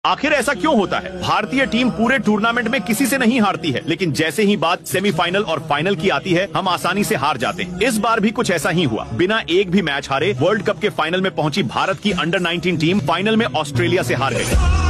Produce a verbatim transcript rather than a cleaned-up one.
आखिर ऐसा क्यों होता है? भारतीय टीम पूरे टूर्नामेंट में किसी से नहीं हारती है, लेकिन जैसे ही बात सेमीफाइनल और फाइनल की आती है हम आसानी से हार जाते हैं। इस बार भी कुछ ऐसा ही हुआ। बिना एक भी मैच हारे वर्ल्ड कप के फाइनल में पहुंची भारत की अंडर नाइनटीन टीम फाइनल में ऑस्ट्रेलिया से हार गई।